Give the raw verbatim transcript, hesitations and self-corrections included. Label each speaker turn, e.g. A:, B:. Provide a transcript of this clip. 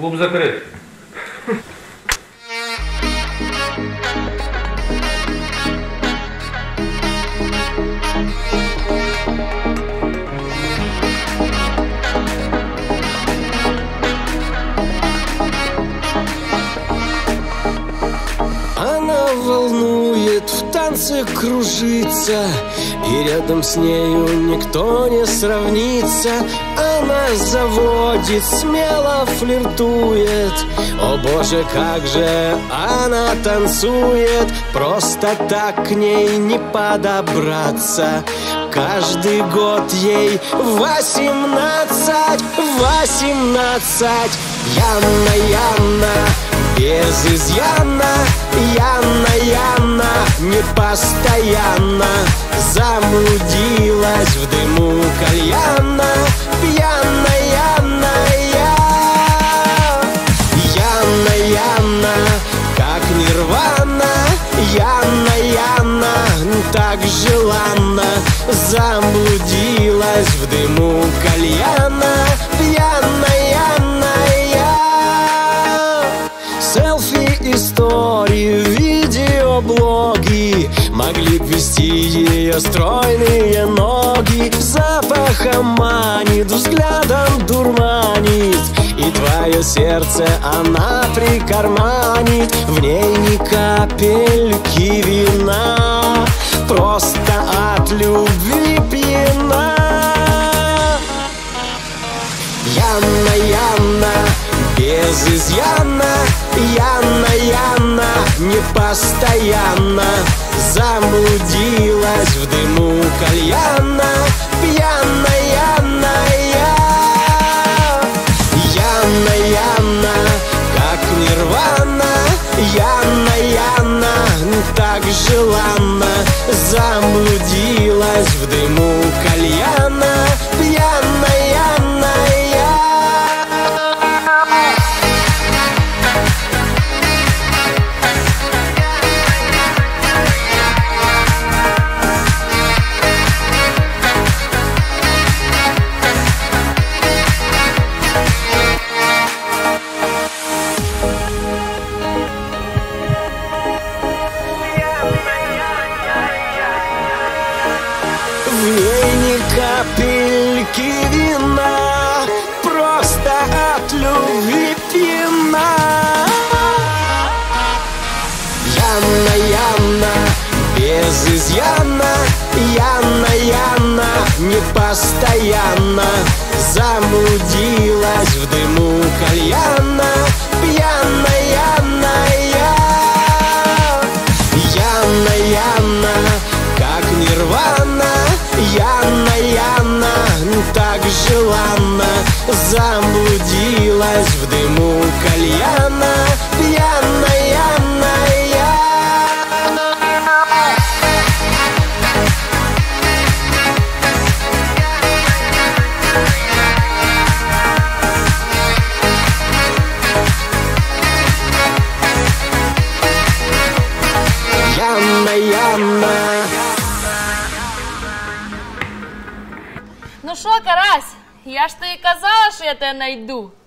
A: Клуб закрыт.
B: Она волнует, в танце кружится, и рядом с нею никто не сравнится. Она заводит, смело флиртует. О боже, как же она танцует! Просто так к ней не подобраться. Каждый год ей восемнадцать, восемнадцать. Яна, Яна, без изъяна. Яна, Яна, непостоянно заблудилась в дыму кальяна. Пьяная Яна, я. Яна, Яна, как нирвана. Яна, Яна, так желанно заблудилась в дыму кальяна. Пьяная Яна, я. Селфи, истории, видеоблоги могли б вести ее стройные ноги. Запахом манит, взглядом дурманит, и твое сердце она прикарманит. В ней ни капельки вина, просто от любви пьяна. Яна, Яна, без изъяна. Яна, Яна, непостоянно заблудилась в дыму кальяна. Пьяная Яна, я. Яна, Яна, как нирвана. Яна, Яна, так желанно заблудилась в дыму кальяна. Пьяная Яна, я. В ней ни капельки вина, просто от любви пьяна. Яна, Яна, без изъяна. Яна, Яна, непостоянно заблудилась в дыму кальяна. Пьяная Яна, я. Яна, Яна, как нирвана. Яна, Яна, так желанно заблудилась в дыму кальяна. Пьяная Яна, я. Яна, Яна.
C: Ну що, Карась, я ж тобі казала, що я тебе найду.